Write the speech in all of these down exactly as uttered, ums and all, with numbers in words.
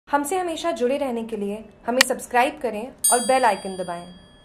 हमसे हमेशा जुड़े रहने के लिए हमें सब्सक्राइब करें और बेल आइकन दबाएं।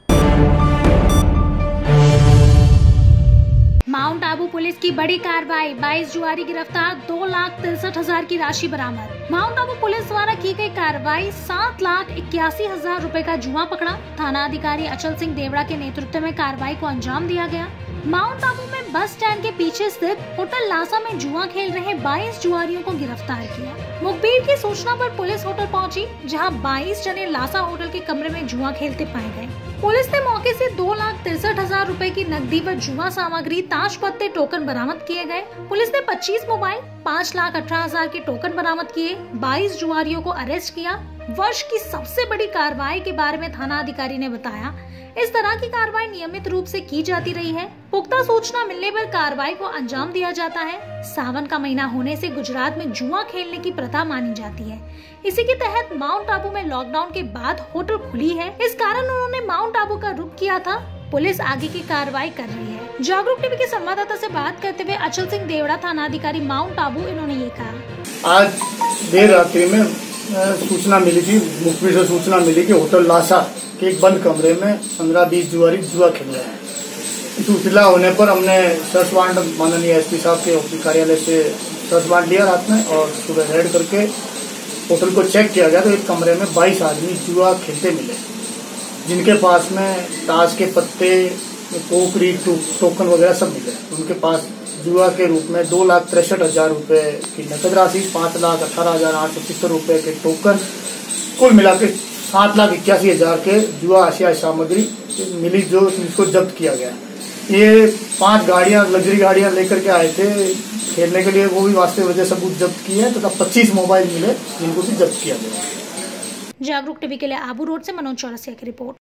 माउंट आबू पुलिस की बड़ी कार्रवाई, बाईस जुआरी गिरफ्तार, दो लाख तिरसठ हजार की राशि बरामद। माउंट आबू पुलिस द्वारा की गई कार्रवाई, सात लाख इक्यासी हजार रूपए का जुआ पकड़ा। थाना अधिकारी अचल सिंह देवड़ा के नेतृत्व में कार्रवाई को अंजाम दिया गया। माउंट आबू में बस स्टैंड के पीछे स्थित होटल लासा में जुआ खेल रहे बाईस जुआरियों को गिरफ्तार किया। मुखबिर की सूचना पर पुलिस होटल पहुंची, जहां बाईस जने लासा होटल के कमरे में जुआ खेलते पाए गए। पुलिस ने मौके से दो लाख तिरसठ हजार रूपए की नकदी व जुआ सामग्री, ताश पत्ते, टोकन बरामद किए गए। पुलिस ने पच्चीस मोबाइल, पाँच लाख अठारह हजार के टोकन बरामद किए। बाईस जुआरियों को अरेस्ट किया। वर्ष की सबसे बड़ी कार्रवाई के बारे में थाना अधिकारी ने बताया, इस तरह की कार्रवाई नियमित रूप से की जाती रही है। पुख्ता सूचना मिलने पर कार्रवाई को अंजाम दिया जाता है। सावन का महीना होने से गुजरात में जुआ खेलने की प्रथा मानी जाती है। इसी के तहत माउंट आबू में लॉकडाउन के बाद होटल खुली है, इस कारण उन्होंने माउंट आबू का रुख किया था। पुलिस आगे की कार्रवाई कर रही है। जागरूक टीवी के संवाददाता से बात करते हुए अचल सिंह देवड़ा, थाना अधिकारी माउंट आबू, इन्होंने ये कहा। आज देर रात्रि में सूचना मिली थी, मुखबिर से सूचना मिली कि होटल लासा के एक बंद कमरे में पंद्रह बीस जुआरी जुआ खेल रहे हैं। सूचना होने पर हमने सर्च वारंट माननीय एसपी साहब के ऑफिस कार्यालय से सर्च वारंट लिया रात में, और सुबह रेड करके होटल को चेक किया गया तो एक कमरे में बाईस आदमी जुआ खेलते मिले, जिनके पास में ताश के पत्ते, टोकरी, टोकन वगैरह सब मिले। उनके पास जुआ के रूप में दो लाख तिरसठ हजार रूपए की नकद राशि, पाँच लाख अठारह हजार आठ सौ पचहत्तर रूपए के टोकन, कुल मिलाकर सात लाख इक्यासी हजार के जुआ आशियाई सामग्री मिली, जो इसको जब्त किया गया। ये पांच गाड़ियां, लग्जरी गाड़ियां लेकर के आए थे खेलने के लिए, वो भी वास्तविक वजह सबूत जब्त किए तथा तो पच्चीस मोबाइल मिले, जिनको भी जब्त किया गया। जागरूक टीवी के लिए आबू रोड से मनोज चौरसिया की रिपोर्ट।